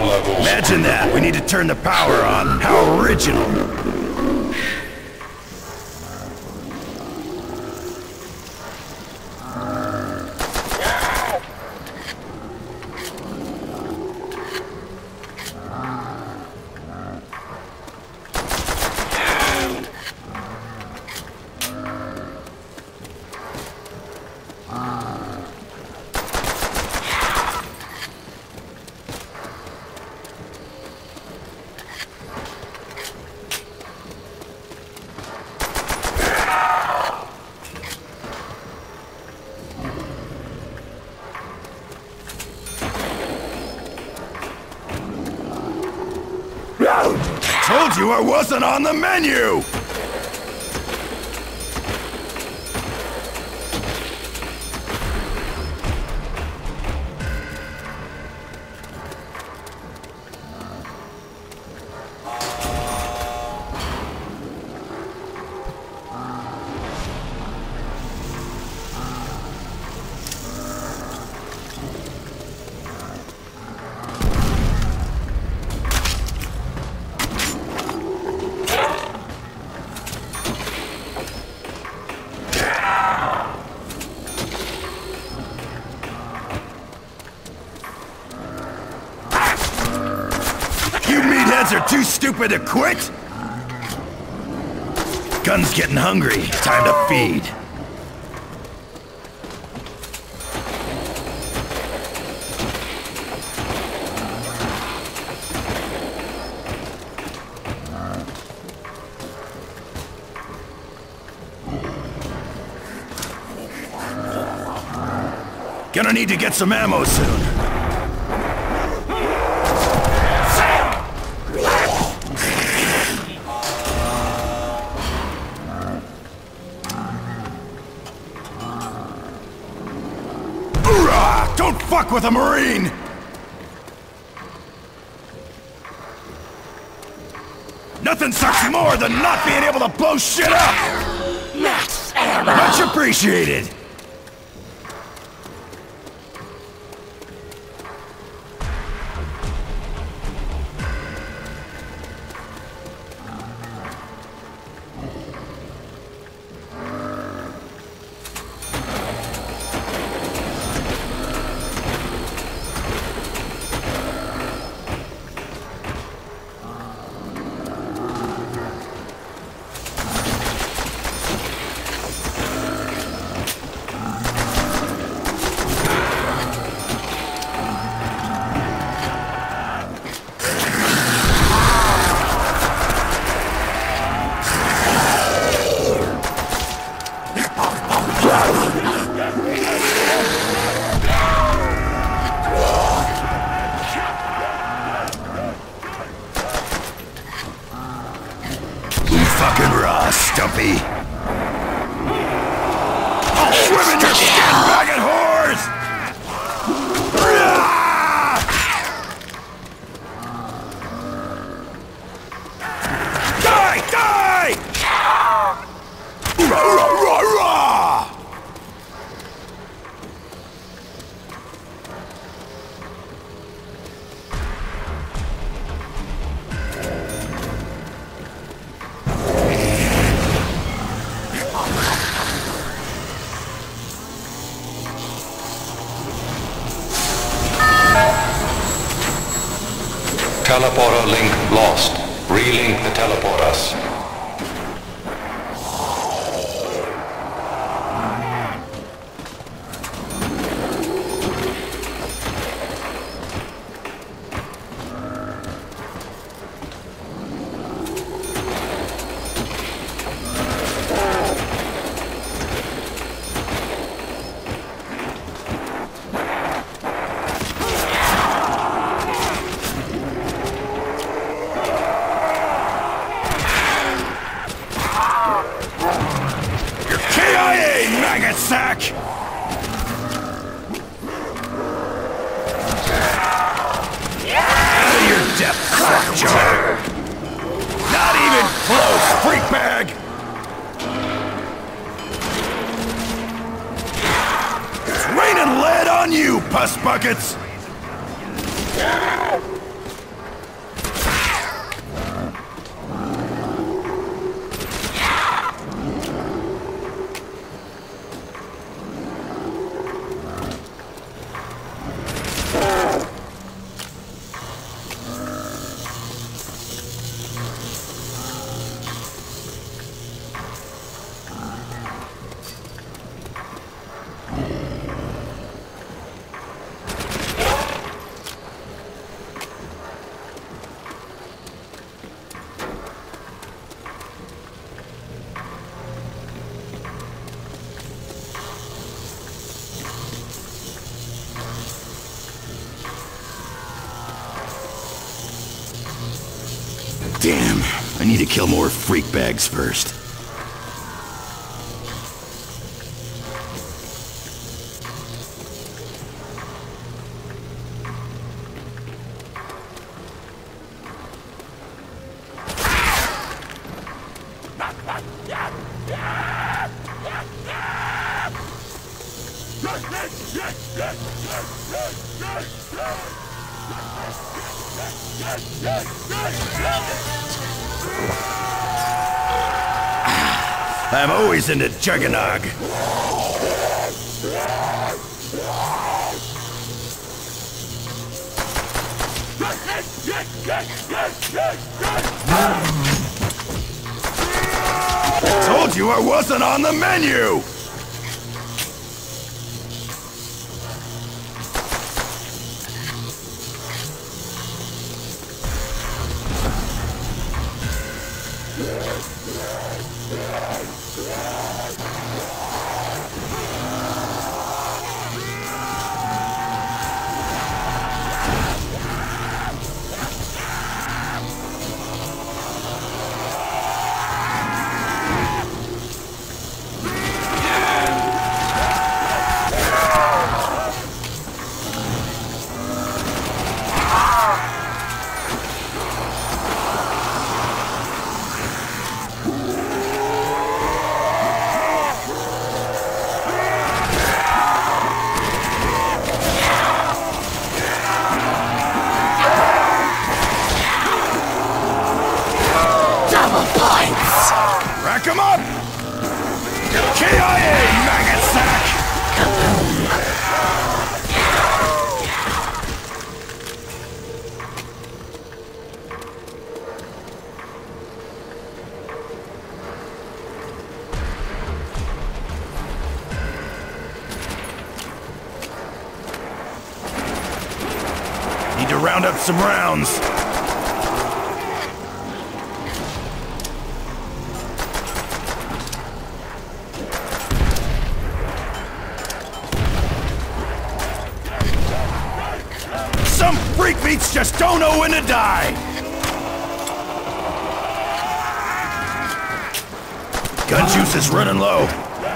levels. Imagine that. We need to turn the power on. How original. Told you I wasn't on the menu! Are too stupid to quit? Gun's getting hungry. Time to feed. Gonna need to get some ammo soon. Don't fuck with a Marine! Nothing sucks more than not being able to blow shit up! Max ammo! Much appreciated! Fucking raw, Stumpy. I'll swim in your skin, maggot whores! Die! Die! Rah, rah, rah, rah! Teleporter link lost. Relink the teleporters. Maggot sack! Out of your depth, Slackjaw! Not even close, freak bag! It's raining lead on you, puss buckets! Damn, I need to kill more freak bags first. I'm always into Juggernog. Told you I wasn't on the menu! Rack 'em up! KIA, maggot sack! Need to round up some rounds. Some freak meats just don't know when to die! Gun juice is running low.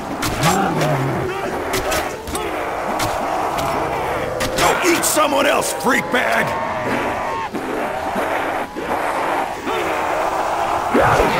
Go eat someone else, freak bag!